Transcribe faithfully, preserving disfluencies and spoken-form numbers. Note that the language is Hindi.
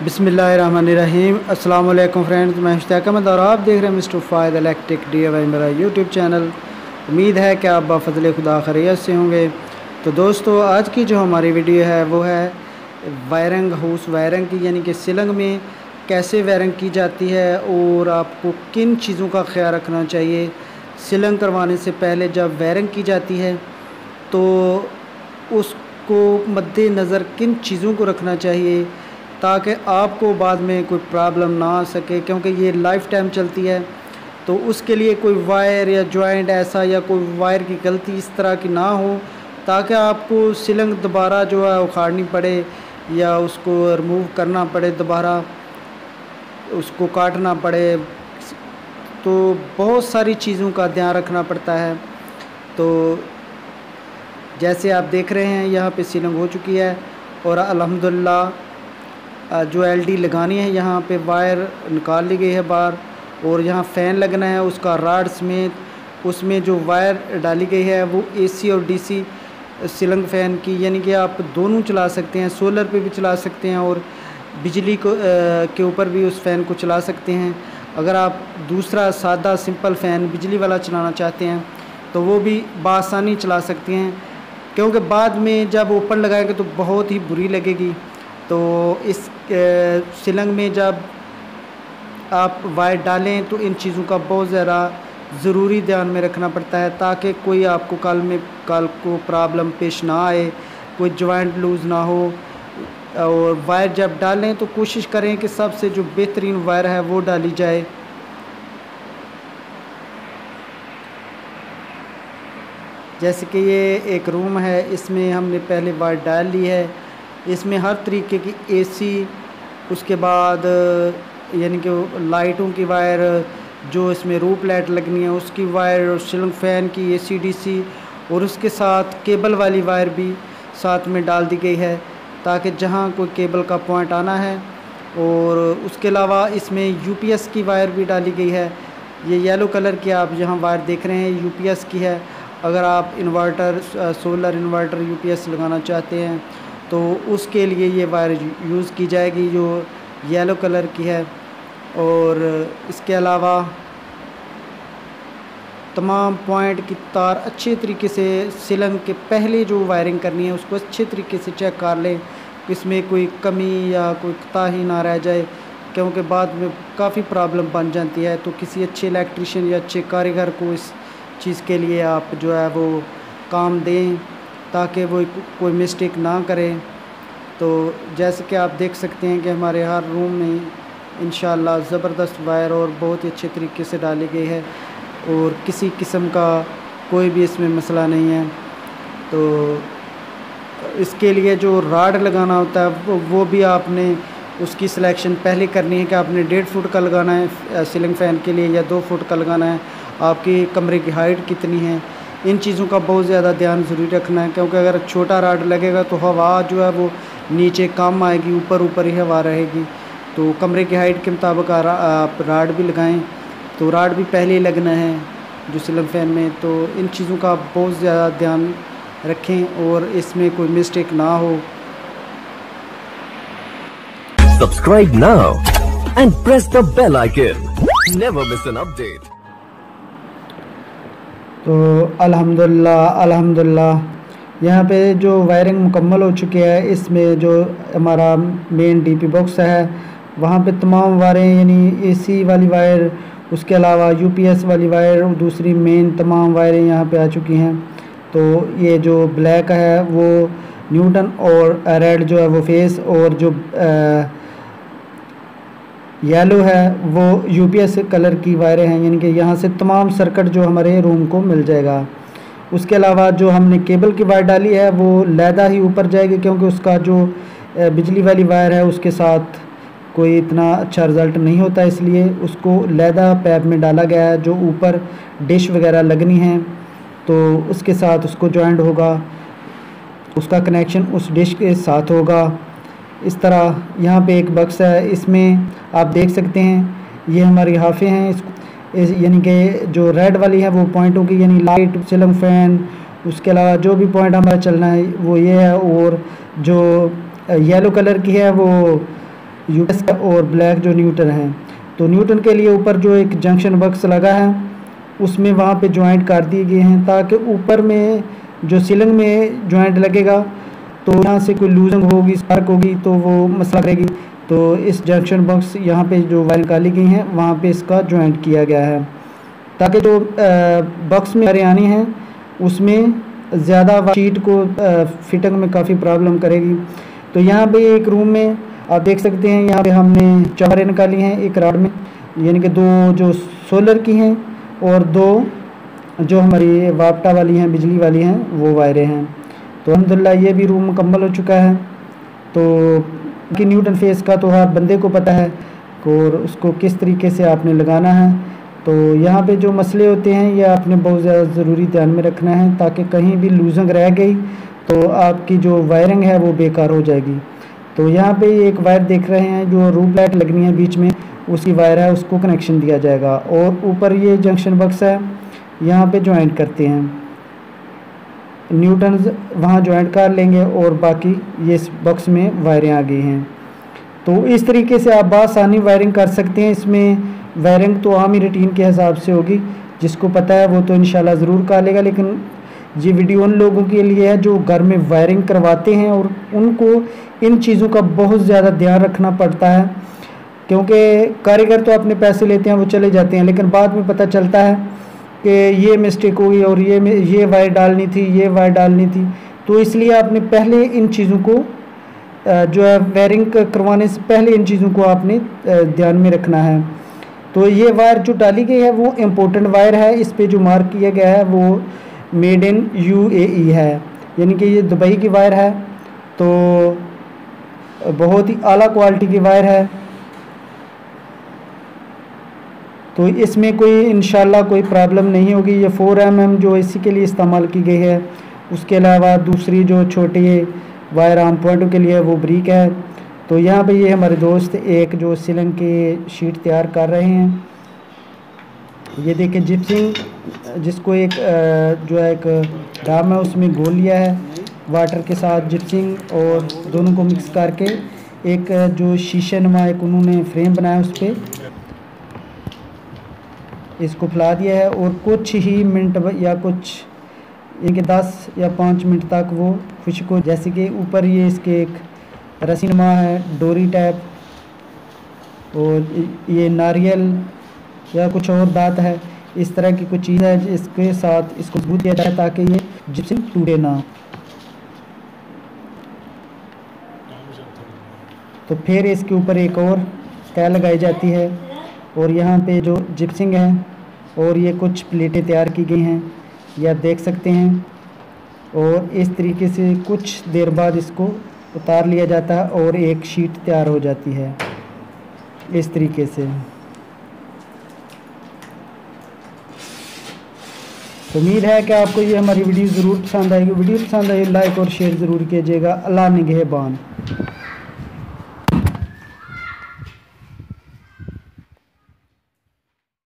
बिस्मिल्लाहिर्रहमानिर्रहीम। अस्सलाम वालेकुम फ्रेंड्स, मैं इश्तियाक अहमद और आप देख रहे हैं mister Fayed electric D I Y मेरा यूट्यूब चैनल। उम्मीद है कि आप बाफ़ज़ल खुदा खैरियत से होंगे। तो दोस्तों, आज की जो हमारी वीडियो है वो है वायरिंग हाउस वायरिंग की, यानी कि सीलिंग में कैसे वायरिंग की जाती है और आपको किन चीज़ों का ख्याल रखना चाहिए। सीलिंग करवाने से पहले जब वायरिंग की जाती है तो उसको मद्देनज़र किन चीज़ों को रखना चाहिए ताकि आपको बाद में कोई प्रॉब्लम ना आ सके, क्योंकि ये लाइफ टाइम चलती है। तो उसके लिए कोई वायर या जॉइंट ऐसा या कोई वायर की गलती इस तरह की ना हो ताकि आपको सीलिंग दोबारा जो है उखाड़नी पड़े या उसको रिमूव करना पड़े, दोबारा उसको काटना पड़े। तो बहुत सारी चीज़ों का ध्यान रखना पड़ता है। तो जैसे आप देख रहे हैं यहाँ पे सीलिंग हो चुकी है और अल्हम्दुलिल्लाह जो एलडी लगानी है यहाँ पे वायर निकाल ली गई है बाहर, और यहाँ फ़ैन लगना है उसका राड समेत। उसमें जो वायर डाली गई है वो एसी और डीसी सीलिंग फ़ैन की, यानी कि आप दोनों चला सकते हैं, सोलर पे भी चला सकते हैं और बिजली को आ, के ऊपर भी उस फ़ैन को चला सकते हैं। अगर आप दूसरा सादा सिंपल फ़ैन बिजली वाला चलाना चाहते हैं तो वो भी बआसानी चला सकते हैं, क्योंकि बाद में जब ऊपर लगाएंगे तो बहुत ही बुरी लगेगी। तो इस सीलिंग में जब आप वायर डालें तो इन चीज़ों का बहुत ज़्यादा ज़रूरी ध्यान में रखना पड़ता है ताकि कोई आपको कल में कल को प्रॉब्लम पेश ना आए, कोई जॉइंट लूज़ ना हो। और वायर जब डालें तो कोशिश करें कि सबसे जो बेहतरीन वायर है वो डाली जाए। जैसे कि ये एक रूम है, इसमें हमने पहले वायर डाल ली है। इसमें हर तरीके की एसी, उसके बाद यानी कि लाइटों की वायर, जो इसमें रूप लाइट लगनी है उसकी वायर, सीलिंग फ़ैन की एसी डीसी, और उसके साथ केबल वाली वायर भी साथ में डाल दी गई है ताकि जहां कोई केबल का पॉइंट आना है। और उसके अलावा इसमें यूपीएस की वायर भी डाली गई है। ये येलो कलर की आप यहाँ वायर देख रहे हैं यूपीएस की है। अगर आप इन्वर्टर, सोलर इन्वर्टर यूपीएस लगाना चाहते हैं तो उसके लिए ये वायर यूज़ की जाएगी जो येलो कलर की है। और इसके अलावा तमाम पॉइंट की तार अच्छे तरीके से सीलिंग के पहले जो वायरिंग करनी है उसको अच्छे तरीके से चेक कर लें कि इसमें कोई कमी या कोई कोताही ना रह जाए, क्योंकि बाद में काफ़ी प्रॉब्लम बन जाती है। तो किसी अच्छे इलेक्ट्रीशियन या अच्छे कारीगर को इस चीज़ के लिए आप जो है वो काम दें ताकि वो कोई मिस्टेक ना करें। तो जैसे कि आप देख सकते हैं कि हमारे हर रूम में इंशाल्लाह ज़बरदस्त वायर और बहुत ही अच्छे तरीके से डाली गई है और किसी किस्म का कोई भी इसमें मसला नहीं है। तो इसके लिए जो राड लगाना होता है वो, वो भी आपने उसकी सिलेक्शन पहले करनी है कि आपने डेढ़ फुट का लगाना है सीलिंग फ़ैन के लिए या दो फुट का लगाना है, आपकी कमरे की हाइट कितनी है। इन चीज़ों का बहुत ज़्यादा ध्यान ज़रूरी रखना है, क्योंकि अगर छोटा राड लगेगा तो हवा जो है वो नीचे कम आएगी, ऊपर ऊपर ही हवा रहेगी। तो कमरे की हाइट के मुताबिक आप राड भी लगाएं। तो राड भी पहले ही लगना है जो सीलिंग फ़ैन में। तो इन चीज़ों का बहुत ज़्यादा ध्यान रखें और इसमें कोई मिस्टेक ना हो। Subscribe now and press the bell icon. Never miss an update. तो अल्हम्दुलिल्लाह अल्हम्दुलिल्लाह यहाँ पे जो वायरिंग मुकम्मल हो चुकी है। इसमें जो हमारा मेन डीपी बॉक्स है वहाँ पे तमाम वायरें, यानी एसी वाली वायर, उसके अलावा यूपीएस वाली वायर और दूसरी मेन तमाम वायरें यहाँ पे आ चुकी हैं। तो ये जो ब्लैक है वो न्यूटन और रेड जो है वो फेस, और जो आ, येलो है वो यूपीएस कलर की वायरें हैं, यानी कि यहाँ से तमाम सर्किट जो हमारे रूम को मिल जाएगा। उसके अलावा जो हमने केबल की वायर डाली है वो लैदा ही ऊपर जाएगी, क्योंकि उसका जो बिजली वाली वायर है उसके साथ कोई इतना अच्छा रिज़ल्ट नहीं होता, इसलिए उसको लैदा पैप में डाला गया है जो ऊपर डिश वगैरह लगनी है तो उसके साथ उसको जॉइंट होगा, उसका कनेक्शन उस डिश के साथ होगा। इस तरह यहाँ पे एक बक्स है, इसमें आप देख सकते हैं ये हमारी हाफे हैं। इस यानी कि जो रेड वाली है वो पॉइंटों की, यानी लाइट, सीलिंग फ़ैन, उसके अलावा जो भी पॉइंट हमारा चलना है वो ये है। और जो येलो कलर की है वो यूएस और ब्लैक जो न्यूटन है। तो न्यूटन के लिए ऊपर जो एक जंक्शन बॉक्स लगा है उसमें वहाँ पे जॉइंट काट दिए गए हैं ताकि ऊपर में जो सीलिंग में जॉइंट लगेगा तो यहाँ से कोई लूजन होगी, स्पार्क होगी तो वो मसला करेगी। तो इस जंक्शन बॉक्स यहाँ पे जो वायर निकाली गई हैं वहाँ पे इसका जॉइंट किया गया है ताकि जो बॉक्स में वायरें आनी हैं उसमें ज़्यादा शीट को फिटिंग में काफ़ी प्रॉब्लम करेगी। तो यहाँ पे एक रूम में आप देख सकते हैं यहाँ पे हमने चार वायरें निकाली हैं एक राड में, यानी कि दो जो सोलर की हैं और दो जो हमारी वापटा वाली हैं, बिजली वाली हैं, वो वायरें हैं। तो अल्हम्दुलिल्लाह ये भी रूम मुकम्मल हो चुका है। तो कि न्यूटन फेस का तो हर बंदे को पता है और उसको किस तरीके से आपने लगाना है। तो यहाँ पे जो मसले होते हैं ये आपने बहुत ज़्यादा ज़रूरी ध्यान में रखना है ताकि कहीं भी लूजंग रह गई तो आपकी जो वायरिंग है वो बेकार हो जाएगी। तो यहाँ पे एक वायर देख रहे हैं जो रूफ लाइट लगनी है बीच में, उसकी वायर है, उसको कनेक्शन दिया जाएगा। और ऊपर ये जंक्शन बॉक्स है, यहाँ पे जॉइंट करते हैं न्यूटन, वहाँ जॉइंट कर लेंगे और बाकी ये इस बॉक्स में वायरें आ गई हैं। तो इस तरीके से आप बासानी वायरिंग कर सकते हैं। इसमें वायरिंग तो आम ही रूटीन के हिसाब से होगी, जिसको पता है वो तो इंशाल्लाह ज़रूर कर लेगा। लेकिन ये वीडियो उन लोगों के लिए है जो घर में वायरिंग करवाते हैं और उनको इन चीज़ों का बहुत ज़्यादा ध्यान रखना पड़ता है, क्योंकि कारीगर तो अपने पैसे लेते हैं, वो चले जाते हैं, लेकिन बाद में पता चलता है कि ये मिस्टेक हो गई और ये ये वायर डालनी थी, ये वायर डालनी थी। तो इसलिए आपने पहले इन चीज़ों को जो है वायरिंग करवाने से पहले इन चीज़ों को आपने ध्यान में रखना है। तो ये वायर जो डाली गई है वो इम्पोर्टेंट वायर है, इस पे जो मार्क किया गया है वो मेड इन यूएई है, यानी कि ये दुबई की वायर है। तो बहुत ही आला क्वालिटी की वायर है। तो इसमें कोई इंशाल्लाह कोई प्रॉब्लम नहीं होगी। ये फोर एम एम जो इसी के लिए इस्तेमाल की गई है, उसके अलावा दूसरी जो छोटी वायर आर्म पॉइंटों के लिए वो ब्रिक है। तो यहाँ पे ये हमारे दोस्त एक जो सीलिंग की शीट तैयार कर रहे हैं, ये देखिए जिप्सिंग, जिसको एक जो है एक ड्राम है उसमें घोल लिया है वाटर के साथ जिप्सिंग, और दोनों को मिक्स करके एक जो शीशे नुमा एक उन्होंने फ्रेम बनाया उस पर इसको फैला दिया है। और कुछ ही मिनट या कुछ इनके दस या पाँच मिनट तक वो खुश्क हो, जैसे कि ऊपर ये इसके एक रस्सी नुमा है डोरी टाइप, और ये नारियल या कुछ और दांत है, इस तरह की कुछ चीज़ है जिसके साथ इसको मजबूत किया जाए ताकि ये जिप्सिंग टूटे ना। तो फिर इसके ऊपर एक और तय लगाई जाती है और यहाँ पे जो जिप्सिंग है और ये कुछ प्लेटें तैयार की गई हैं, ये आप देख सकते हैं। और इस तरीके से कुछ देर बाद इसको उतार लिया जाता है और एक शीट तैयार हो जाती है इस तरीके से। तो उम्मीद है कि आपको ये हमारी वीडियो ज़रूर पसंद आएगी। वीडियो पसंद आई लाइक और शेयर ज़रूर कीजिएगा। अल्लाह निगहबान।